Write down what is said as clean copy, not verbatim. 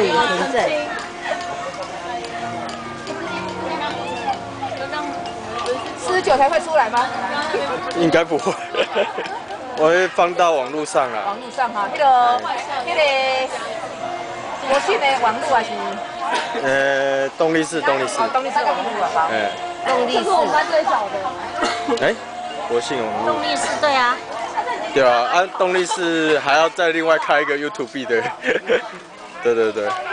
影存证。 49才会出来吗？ 应该不会，我会放到网络上啊。 网络上哈，那个国信的网络还是？ 动力士。 动力士网络啊， 动力士。 这是我们班最小的。 国信网络。 动力士对啊。 对啊，动力士还要再另外开一个 YouTube 的。对。